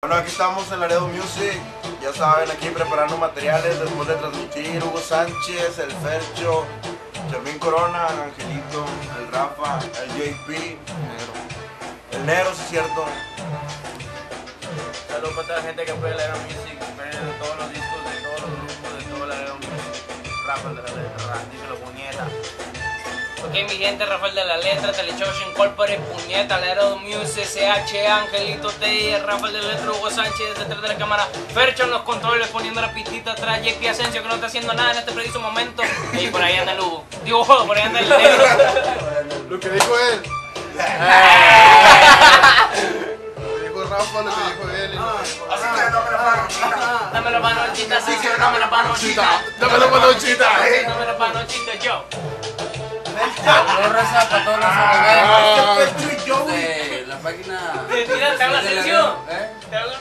Bueno, aquí estamos en Laredo Music, ya saben, aquí preparando materiales después de transmitir Hugo Sánchez, el Fercho, Fermín Corona, el Angelito, el Rafa, el JP, el Nero, sí es cierto. Saludos para toda la gente que puede Laredo Music, de todos los discos, de todos los grupos, de todo Laredo Music. Rafael de la letra, díselo puñeta. Ok, mi gente, Rafael de la letra, Telechos Incorporate, puñeta, Laredo Music, CH, Angelito T, Rafael de la letra, Hugo Sánchez detrás de la cámara, Fercho en los controles poniendo la pistita atrás, JP Asensio que no está haciendo nada en este preciso momento, y por ahí anda el Hugo. Digo, por ahí anda el negro. Lo que dijo él. Lo que dijo Rafa, lo que dijo él. Dame la panochita, sí, dame la panochita. Dame la panochita. Dame la panochita, yo. Raza para todos los de la página. Mira, te habla Asensio. Te habla.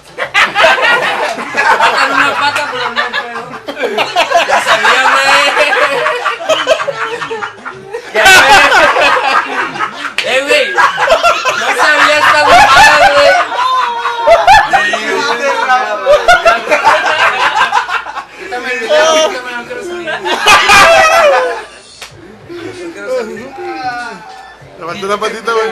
Sacan una pata por el pedo. Ya sabía, güey. Güey. No sabía esta huevada, güey. Quítame el video, quítame, no quiero salir. Levanta la patita, güey.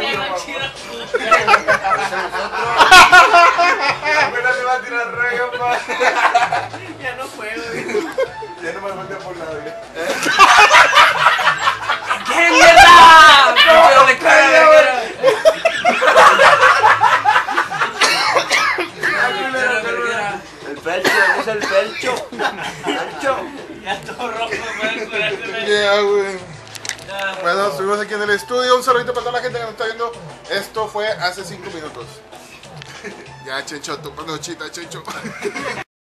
Apenas se va a tirar rollo, pa. Ya no puedo. Ya no me volteo por nadie. ¡Qué mierda! Pero de cara. El Fercho, es el Fercho. Fercho. Ya todo rojo, me puede curarse. Yeah, güey. Bueno, estuvimos aquí en el estudio. Un saludito para toda la gente que nos está viendo. Esto fue hace 5 minutos. Ya, Chencho, tu panochita, Chencho.